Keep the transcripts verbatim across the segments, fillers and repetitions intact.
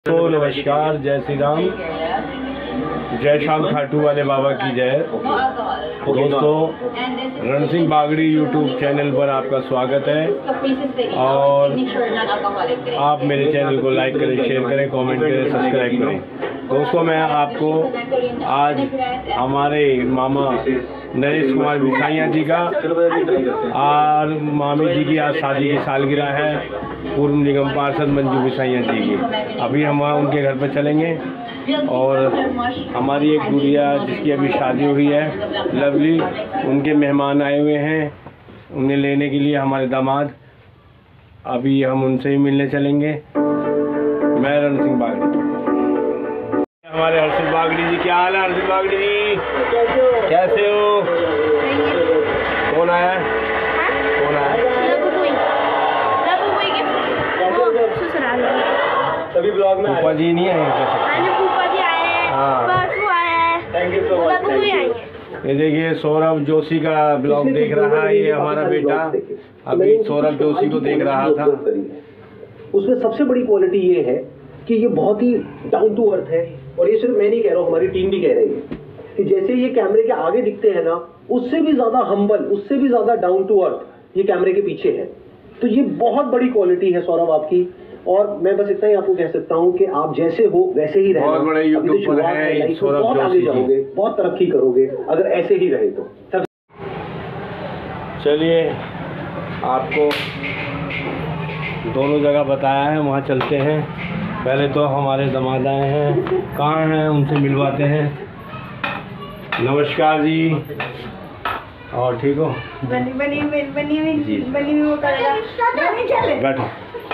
तो नमस्कार, जय श्री राम, जय शाम खाटू वाले बाबा की जय। दोस्तों, रण सिंह बागड़ी यूट्यूब चैनल पर आपका स्वागत है और आप मेरे चैनल को लाइक करें, शेयर करें, कमेंट करें, सब्सक्राइब करें। दोस्तों, मैं आपको आज हमारे मामा नरेश कुमार बिसाइया जी का और मामी जी की आज शादी की सालगिरह है, पूर्व निगम पार्षद मंजू बिसाइया जी की। अभी हम वहाँ उनके घर पर चलेंगे और हमारी एक गुड़िया जिसकी अभी शादी हुई है, लवली, उनके मेहमान आए हुए हैं उन्हें लेने के लिए, हमारे दामाद। अभी हम उनसे ही मिलने चलेंगे। मैं रण सिंह बागड़ी, हमारे हर्षित बागड़ी जी। क्या हाल है हर्षित बागड़ी जी, कैसे हो? कौन आया कौन आया? सभी ब्लॉग में फूफा जी नहीं आए? फूफा जी आए हैं, परसों आए हैं। Thank you so much. ये देखिए, सौरभ जोशी का ब्लॉग देख रहा है, ये हमारा बेटा अभी सौरभ जोशी को देख रहा था। उसमें सबसे बड़ी क्वालिटी ये है कि ये बहुत ही डाउन टू अर्थ है, और ये सिर्फ मैं नहीं कह रहा हूँ, हमारी टीम भी कह रही है कि जैसे ये कैमरे के आगे दिखते हैं ना, उससे भी ज्यादा हम्बल, उससे भी ज्यादा डाउन टू अर्थ ये कैमरे के पीछे है। तो ये बहुत बड़ी क्वालिटी है सौरभ आपकी, और मैं बस इतना ही आपको कह सकता हूँ कि आप जैसे हो वैसे ही रहना। बहुत बड़े यूट्यूबर हैं सौरभ बहुत आगे जाओगे, बहुत तरक्की करोगे अगर ऐसे ही रहे तो। चलिए, आपको दोनों जगह बताया है, वहाँ चलते हैं। पहले तो हमारे दामाद आए हैं, कहाँ हैं उनसे मिलवाते हैं। नमस्कार जी, और ठीक हो? बनी बनी बनी बनी बनी वो करेगा, बैठो।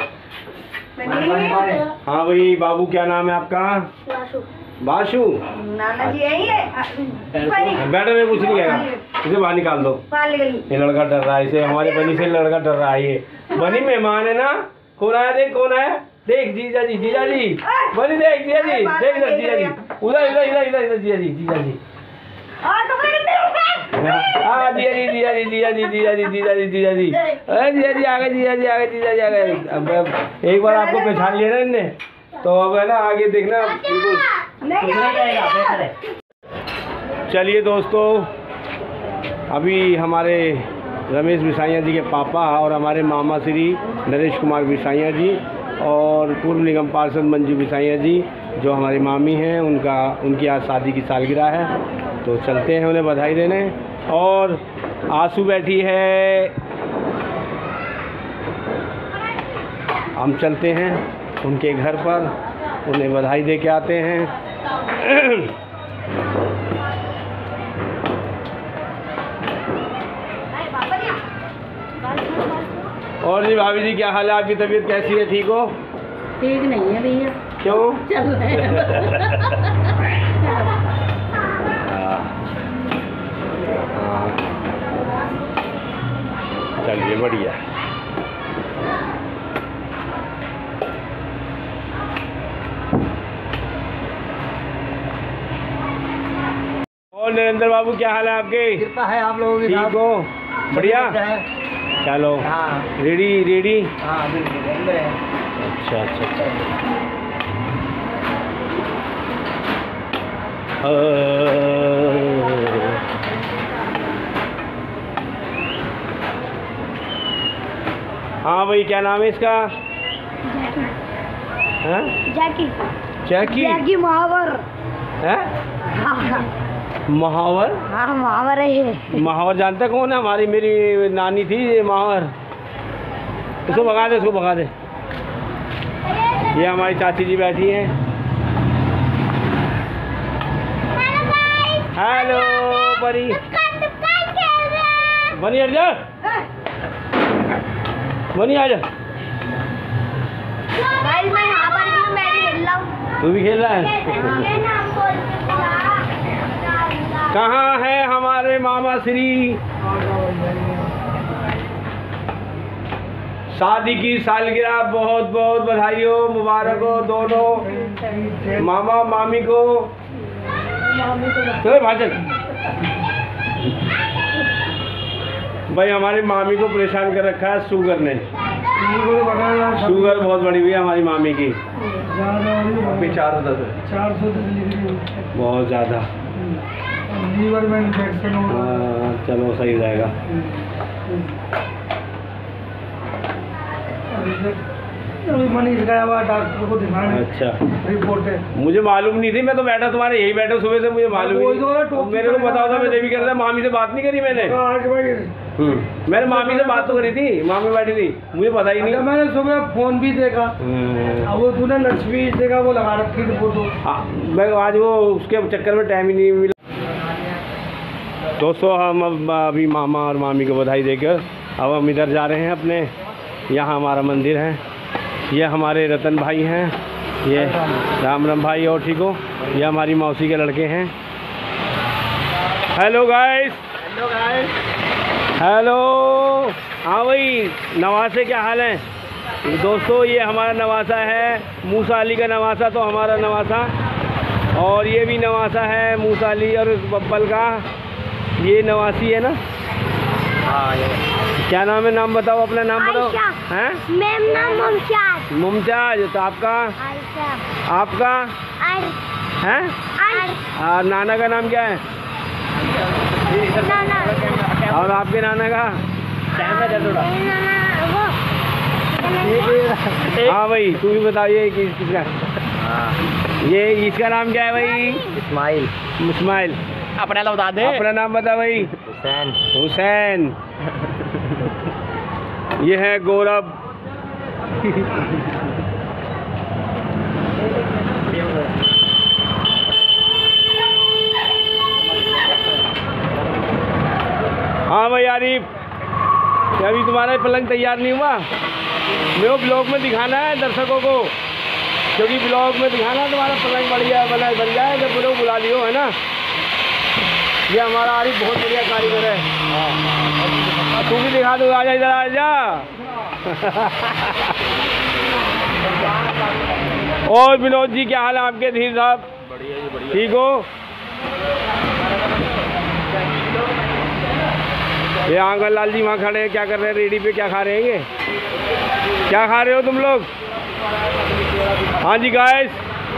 हाँ भाई, बाबू क्या नाम है आपका? बाशु। बाशु? नाना जी यही है। बैठो, मैं कुछ नहीं कहेगा, इसे बाहर निकाल दो। ये लड़का डर रहा है, इसे हमारे बनी से लड़का डर रहा है। ये बनी मेहमान है ना। कौन आया? देख कौन आया, देख जीजा जी, जीजा जी, बनी देख, जीजा जी, देख इधर, जीजा जी, उधर इधर इधर इधर इधर, जीजा जी, जीजा जी, हाँ जीजा जी, जीजा जी, जीजा जी, जीजा जी, जीजा जी, जीजा जी, अरे जीजा जी आ गए, जीजा जी आ गए, जीजा जी आ गए। अब एक बार आपको पहचान लिया ना इनने, तो अब है ना आगे देखना बिल्कुल। चलिए दोस्तों, अभी हमारे रमेश बिसाइया जी के पापा और हमारे मामा श्री नरेश कुमार बिसाइया जी और पूर्व निगम पार्षद मंजू बिसाइया जी जो हमारी मामी हैं, उनका उनकी आज शादी की सालगिरह है, तो चलते हैं उन्हें बधाई देने। और आंसू बैठी है, हम चलते हैं उनके घर पर, उन्हें बधाई दे के आते हैं। और जी भाभी जी, क्या हाल है? आपकी तबीयत कैसी है? ठीक हो? ठीक नहीं है भैया। क्यों? चल रहे चलिए, बढ़िया। और नरेंद्र बाबू, क्या हाल है आपके? कृपा है आप लोगों की। ठीक हो? बढ़िया। चलो, हाँ। Ready ready. हाँ बिल्कुल। अच्छा अच्छा अच्छा। हाँ भाई, क्या नाम है इसका? हाँ? जैकी। जैकी? जैकी महावर है? महावर? हाँ महावर है। महावर जानता कौन है? हमारी मेरी नानी थी ये महावर। इसको भगा दे, इसको भगा दे। ये हमारी चाची जी बैठी हैं। हेलो बनी, बनी हट जा, बनी आ जा। मैं यहाँ पर भी मैं भी खेल रहा हूँ। तू भी खेल रहा है? कहाँ है हमारे मामा श्री? शादी की सालगिरह बहुत बहुत बधाई हो, मुबारक हो दोनों मामा मामी को। चलो भाषण भाई, हमारी मामी को परेशान कर रखा है शुगर ने। शुगर बहुत बड़ी हुई है हमारी मामी की, अभी चार सौ दस चार सौ दस बहुत ज़्यादा। लीवर में इन्फेक्शन हो रहा है। चलो सही हो जाएगा। अभी मनीष गया हुआ डॉक्टर को दिखाने। अच्छा, रिपोर्ट है। मुझे मालूम नहीं थी, मैं तो बैठा तुम्हारे यही बैठा सुबह से, मुझे मालूम वो नहीं। जो है टोपी मेरे को पता होता मैं देवी कर रहा, मामी से बात नहीं करी मैंने। आज भाई हम्म मैंने मामी से बात तो करी थी, मामी बैठी थी, मुझे पता ही नहीं। अच्छा, मैंने सुबह फोन भी देखा, हम्म, अब वो तूने लक्ष्मी देखा, वो लगा रखी थी फोटो। हाँ, मैं आज वो उसके चक्कर में टाइम ही नहीं मिला। दोस्तों हम अब अभी मामा और मामी को बधाई देकर अब हम इधर जा रहे हैं अपने, यहाँ हमारा मंदिर है, ये हमारे रतन भाई हैं, ये राम राम भाई, और ठीक हो, ये हमारी मौसी के लड़के हैं। Hello guys, hello guys, hello. हाँ भाई, नवासे क्या हाल है दोस्तों? ये हमारा नवासा है, मूसा अली का नवासा, तो हमारा नवासा, और ये भी नवासा है मूसा अली और बब्बल का, ये नवासी है ना। हाँ ये क्या नाम है? नाम बताओ, अपना नाम बताओ। हैं? मेरा नाम मुमताज। मुमताज, तो आपका? आपका है? और नाना का नाम क्या है? और आपके नाना का? हाँ भाई, तू भी बताओ, ये किस किसका? ये इसका नाम क्या है भाई? इस्माइल। इस्माइल। अपना नाम बता दे। अपना नाम बता भाई। हुसैन। हुसैन। ये है गौरव। हाँ भाई आरिफ, क्या अभी तुम्हारा पलंग तैयार नहीं हुआ? मेरे को ब्लॉग में दिखाना है दर्शकों को, क्योंकि ब्लॉग में दिखाना है तुम्हारा पलंग बढ़िया बना बन जाए, जब लोग बुला लियो, है ना। ये हमारा आरिफ बहुत बढ़िया कारीगर है। तू भी दिखा दो, आजा इधर आजा। और विनोद जी, क्या हाल है आपके? धीर साहब बढ़िया जी, बढ़िया। ठीक हो? ये आंगन लाल जी वहाँ खड़े हैं, क्या कर रहे हैं? रेडी पे क्या खा रहे हैं? ये क्या खा रहे हो तुम लोग? हाँ जी गाइस,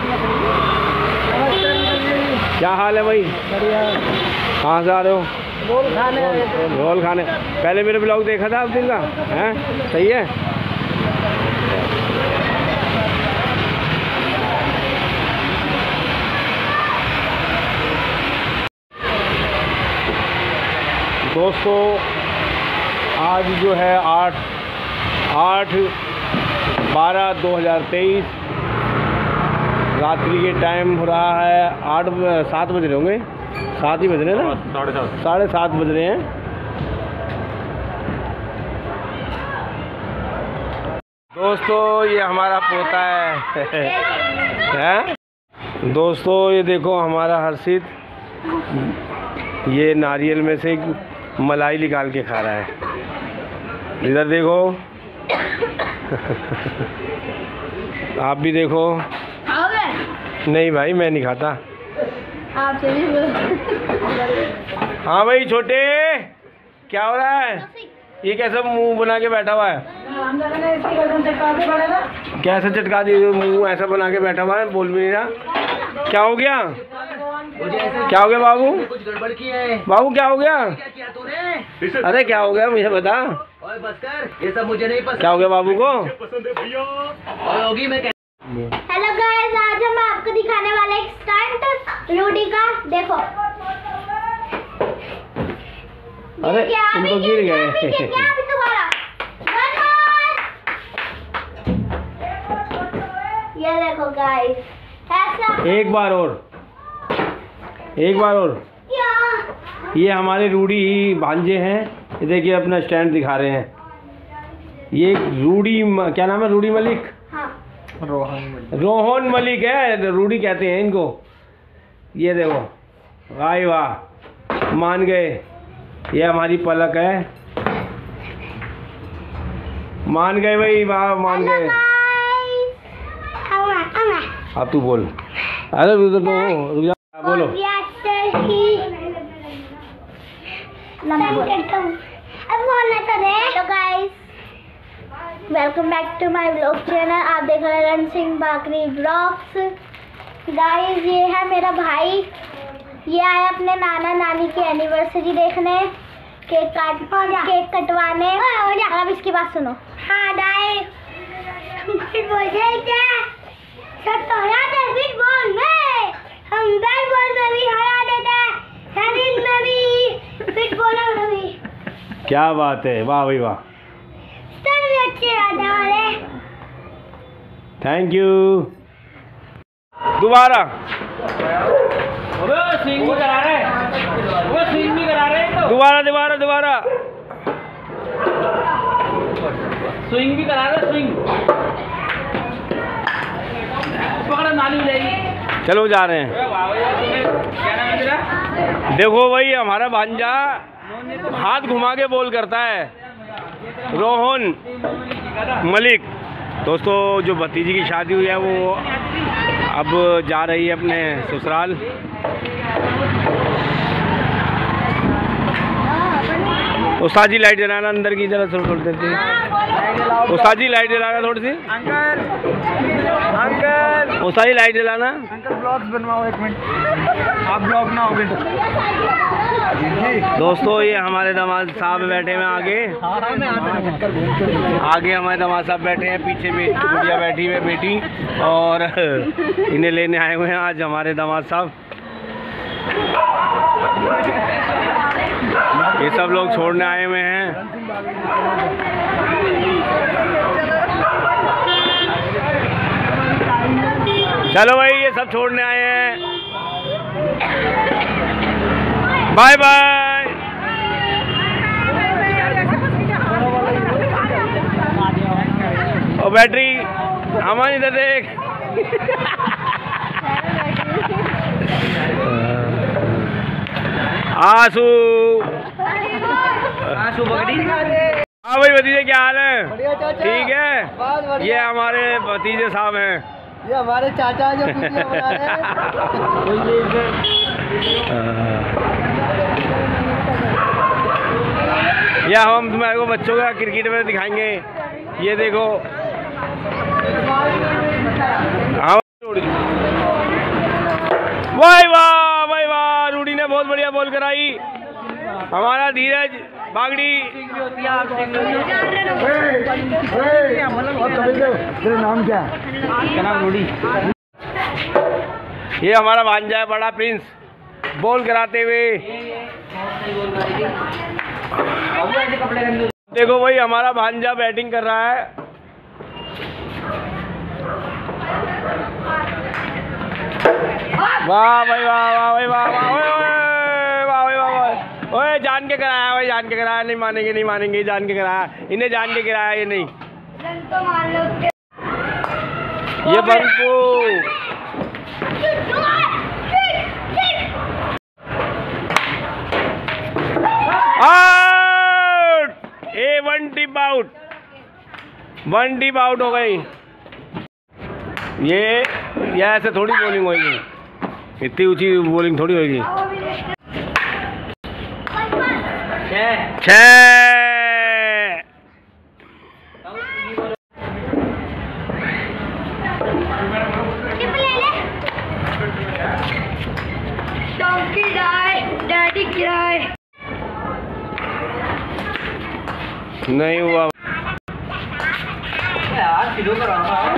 क्या हाल है भाई? कहाँ से आ रहे हो? रोल खाने आए थे। रोल खाने। पहले मेरे ब्लॉग देखा था आप दिन का? हैं, सही है। दोस्तों आज जो है आठ आठ बारह दो हज़ार तेईस रात्रि के टाइम हो रहा है आठ सात बज रहे होंगे, सात ही बज रहे हैं ना, साढ़े सात साढ़े सात बज रहे हैं। दोस्तों ये हमारा पोता है। हैं दोस्तों, ये देखो हमारा हर्षित, ये नारियल में से मलाई निकाल के खा रहा है। इधर देखो। आप भी देखो। नहीं भाई, मैं नहीं खाता। आप चलिए। हाँ भाई छोटे, क्या हो रहा है? ये कैसा मुंह बना के बैठा हुआ है? कैसे चटका दी? मुंह ऐसा बना के बैठा हुआ है, बोल भी नहीं रहा। क्या हो गया? क्या हो गया बाबू? कुछ गड़बड़ की है बाबू, क्या हो गया? क्या किया तूने? अरे क्या हो गया, मुझे बता। ओए बस कर, ये सब मुझे नहीं पसंद। क्या हो गया बाबू को? ओए होगी मैं कह... हेलो गाइस, आज हम आपको दिखाने वाले एक स्टंट रूडी का। देखो, अरे क्या तुम अभी तो गिर क्या- गए। अभी क्या- क्या अभी तुम्हारा? One more। ये देखो गाइस, ऐसा एक बार और, एक बार और। क्या? ये हमारे रूडी भांजे हैं, ये देखिए अपना स्टैंड दिखा रहे हैं। ये रूडी, क्या नाम है? रूडी मलिक, हाँ, रोहन मलिक है, रूडी कहते हैं इनको। ये देखो, वाह वाह, मान गए। ये हमारी पलक है, मान गए भाई, वाह मान हेलो गए। गाइस, अमा अमा अब तू बोल। अरे उधर तो रुक जा, बोलो। रिएक्टर की लंबा करता हूँ। अब बोलना तो दे। Hello guys, welcome back to my vlog channel. आप देख रहे हैं रण सिंह बागड़ी ब्लॉग्स। गाइस, ये है मेरा भाई। ये आया अपने नाना नानी की एनिवर्सरी देखने, केक काट केक कटवाने। अब इसकी बात सुनो। हाँ दाई, बॉल में हम बैट बॉल में भी हरा देते हैं, रनिंग में भी, फुटबॉल में भी। क्या बात है, वाह भाई वाह, भी अच्छे राजा वाले। Thank you. दोबारा स्विंग भी करा रहे वो स्विंग भी करा रहे हैं तो दोबारा दोबारा दोबारा स्विंग भी करा रहे स्विंग पकड़ा नानी जाएगी। चलो जा रहे हैं। क्या नाम है तेरा? देखो भाई, हमारा भांजा हाथ घुमा के बोल करता है, रोहन मलिक। दोस्तों, जो भतीजी की शादी हुई है वो अब जा रही है अपने ससुराल। उस्ताद जी लाइट जलाना अंदर की तरफ थोड़ी देती है। उस्ताद जी लाइट जलाना थोड़ी सी। अंकल अंकल उस्ताद जी लाइट जलाना। अंकल ब्लॉग्स बनवाओ एक मिनट, आप ब्लॉग ना होगे। दोस्तों, ये हमारे दामाद साहब बैठे हैं आगे आगे हमारे दामाद साहब बैठे हैं, पीछे बेटी गुड़िया बैठी हुई है बेटी, और इन्हें लेने आए हुए हैं आज हमारे दामाद साहब। ये सब लोग छोड़ने आए हुए हैं। चलो भाई, ये सब छोड़ने आए हैं। Bye bye. और बैटरी हमारी इधर देख। आंसू आंसू बगड़ी। हाँ भाई भतीजे, क्या हाल है? ठीक है। ये हमारे भतीजे साहब हैं। ये हमारे चाचा जो वीडियो बना रहे हैं। या हम तुम्हारे को बच्चों का क्रिकेट में दिखाएंगे। ये देखो, वाह वाह वाह वाह, रूडी ने बहुत बढ़िया बॉल कराई। हमारा धीरज बागड़ी। तेरा नाम क्या है? क्या नाम? रूडी। ये हमारा भांजा है बड़ा प्रिंस, बॉल कराते हुए। देखो भाई, हमारा भांजा बैटिंग कर रहा है। वाह भाई वाह वाह भाई वाह वाह वाह भाई वाह वाह। ओए, जान के कराया भाई, जान के कराया। नहीं मानेंगे, नहीं मानेंगे, जान के कराया। इन्हें जान के कराया, ये नहीं। ये बंकू आउट। ए one tip out, one tip out हो गई। ये ये ऐसे थोड़ी बॉलिंग होगी, इतनी ऊंची बॉलिंग थोड़ी होगी। छह। डैडी किराए नहीं हुआ। यार किलो का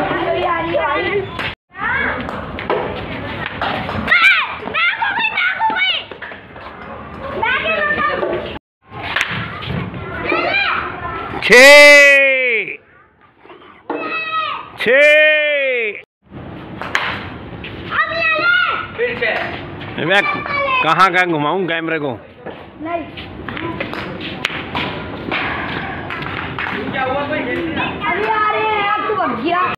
छः छः। फिर से मैं कहाँ कहाँ घुमाऊँ कैमरे को? क्या हुआ भाई? अभी आ रहे हैं, अब तो बच गया।